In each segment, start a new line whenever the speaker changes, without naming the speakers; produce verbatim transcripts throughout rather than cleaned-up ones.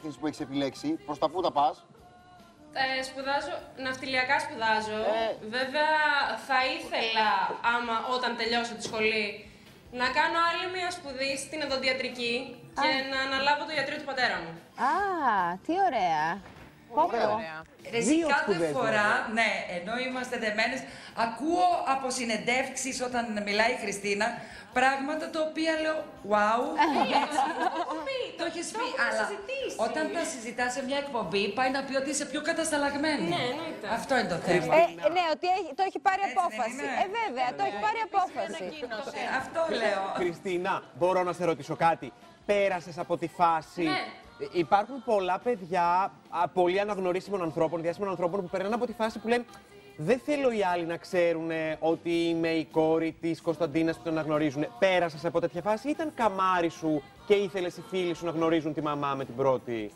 κατεύθυνση που έχεις επιλέξει. Προς τα πού τα πας?
Ε, σπουδάζω, ναυτιλιακά σπουδάζω.
Ε.
Βέβαια θα ήθελα, άμα όταν τελειώσω τη σχολή, να κάνω άλλη μια σπουδή στην οδοντιατρική και να αναλάβω το ιατρείο του πατέρα μου.
Α, τι ωραία.
Ωραία.
Εσύ
Δύο
κάθε
σπουδές,
φορά,
βέβαια.
ναι, ενώ είμαστε δεμένες, ακούω από συνεντεύξεις όταν μιλάει η Χριστίνα πράγματα τα οποία λέω «Wow». Το έχεις πει, αλλά όταν τα συζητάς σε μια εκπομπή πάει να πει ότι είσαι πιο κατασταλαγμένη.
Ναι, εννοείται.
Αυτό είναι το θέμα.
Ε, ναι, ότι έχει, το έχει πάρει
Έτσι δεν
απόφαση.
είναι?
Ε, βέβαια, το έχει πάρει απόφαση.
Ε, Αυτό λέω.
Χριστίνα, μπορώ να σε ρωτήσω κάτι. Πέρασες από τη φάση.
Ναι.
Υπάρχουν πολλά παιδιά, α, πολύ αναγνωρίσιμων ανθρώπων, διάσημων ανθρώπων που περνάνε από τη φάση που λένε δεν θέλω οι άλλοι να ξέρουν ότι είμαι η κόρη της Κωνσταντίνας που τον αναγνωρίζουν. Πέρασες από τέτοια φάση ή ήταν καμάρι σου και ήθελες οι φίλοι σου να γνωρίζουν τη μαμά με την πρώτη?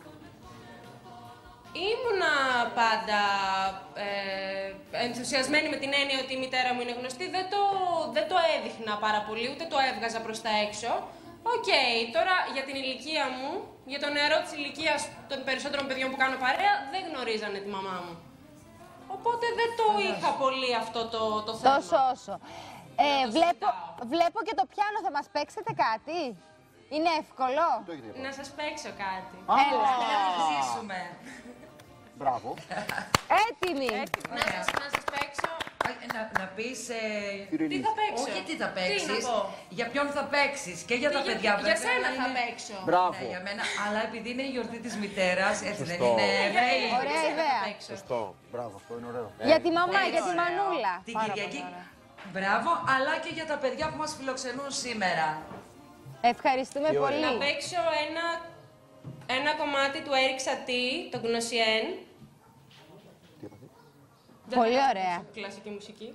Ήμουνα πάντα ε, ενθουσιασμένη με την έννοια ότι η μητέρα μου είναι γνωστή. Δεν το, δεν το έδειχνα πάρα πολύ, ούτε το έβγαζα προς τα έξω. Οκ, okay, τώρα για την ηλικία μου, για το νεαρό της ηλικίας των περισσότερων παιδιών που κάνω παρέα, δεν γνωρίζανε τη μαμά μου. Οπότε δεν το είχα πολύ αυτό το, το θέμα.
Τόσο όσο. Ε,
το
βλέπω,
συζητάω.
βλέπω και το πιάνο, θα μας παίξετε κάτι? Είναι εύκολο?
Το έχετε
Να σας παίξω κάτι.
Έλα.
Να τη ζήσουμε.
Μπράβο.
Έτοιμοι.
Να σας, να σας παίξω.
Ε, Να, να πεις... ε,
Τι θα παίξω.
Όχι τι θα
Τι
παίξεις,
να πω.
για ποιον θα παίξεις και για
Τι
τα
για-
παιδιά
για
βέβαια.
σένα θα
είναι-
παίξω.
Μπράβο.
Ναι, για μένα, αλλά επειδή είναι η γιορτή της μητέρας, έτσι δεν
Σωστό.
είναι, Βέη?
Ωραία ιδέα.
Σωστό.
Μπράβο, αυτό είναι ωραίο.
Για τη μαμά,
Πολύ
για τη
ωραίο.
μανούλα.
Την
Πάρα
Κυριακή.
πολύ ωραία.
Μπράβο, αλλά και για τα παιδιά που μας φιλοξενούν σήμερα.
Ευχαριστούμε
Τι ωραία.
πολύ.
Να παίξω ένα, ένα κομμάτι του Eric Satie, το Γνωσιέν.
Τι έπαθε?
Πολύ ωραία.
Κλασική μουσική.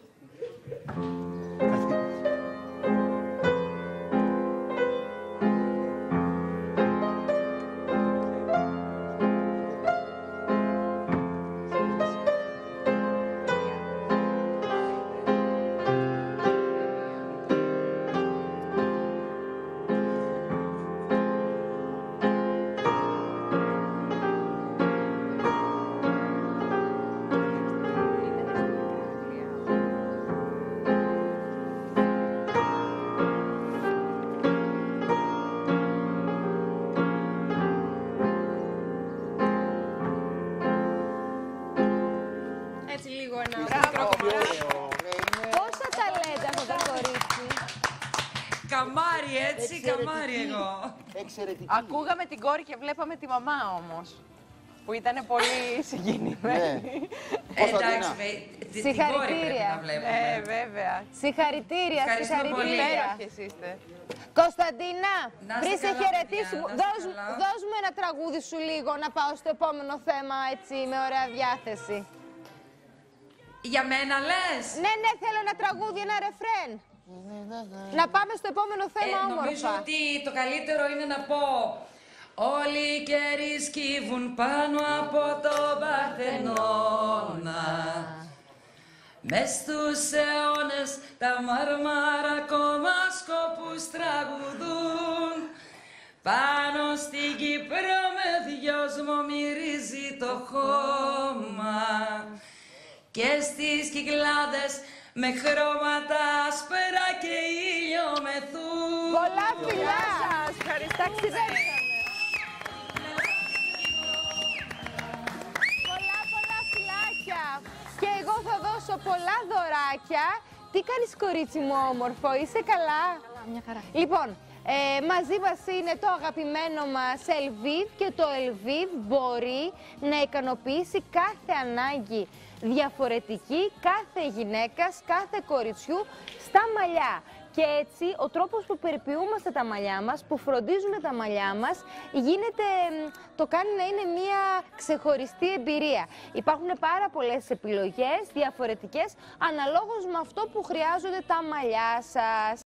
Έτσι λίγο ένα μικρό κομμάτι.
Πόσα ταλέντα αυτό το κορίτσι.
Καμάρι έτσι,
Εξαιρετική.
καμάρι εγώ.
Εξαιρετική.
Ακούγαμε την κόρη και βλέπαμε τη μαμά όμως, που ήταν πολύ συγκινημένη.
Ε, Εντάξει, Βέη, τη- την κόρη πρέπει
Συγχαρητήρια.
να βλέπουμε.
Ε, βέβαια.
Συγχαρητήρια,
Ευχαριστούμε πολύ.
συγχαρητήρια.
Υπέροχες είστε.
Κωνσταντίνα,
Να είστε
πριν σε
καλά,
χαιρετήσουμε,
παιδιά, να είστε
δώσ,
καλά.
δώσ' μου ένα τραγούδι σου λίγο να πάω στο επόμενο θέμα έτσι με ωραία διάθεση.
Για μένα λες?
Ναι, ναι, θέλω ένα τραγούδι, ένα ρεφρέν. Να πάμε στο επόμενο θέμα
Ε, νομίζω
όμορφα.
ότι το καλύτερο είναι να πω όλοι οι καιροί σκύβουν πάνω από το Παρθενώνα. Μες στους αιώνες τα μαρμάρα ακόμα σκοπούς τραγουδούν. Πάνω στην Κύπρο με δυόσμο μυρίζει το χώμα. Και στις Κυκλάδες με χρώματα άσπρα και ήλιο μεθούν.
Πολλά φιλιά σας.
Ευχαριστούμε.
Ταξιδέψαμε. Πολλά πολλά φιλάκια. Και εγώ θα δώσω πολλά δωράκια. Τι κάνεις κορίτσι μου όμορφο, είσαι καλά?
Καλά, μια χαρά.
Λοιπόν, ε, μαζί μας είναι το αγαπημένο μας Elviv και το Elviv μπορεί να ικανοποιήσει κάθε ανάγκη διαφορετική κάθε γυναίκας, κάθε κοριτσιού στα μαλλιά. Και έτσι ο τρόπος που περιποιούμαστε τα μαλλιά μας, που φροντίζουμε τα μαλλιά μας, γίνεται, το κάνει να είναι μια ξεχωριστή εμπειρία. Υπάρχουν πάρα πολλές επιλογές διαφορετικές αναλόγως με αυτό που χρειάζονται τα μαλλιά σας.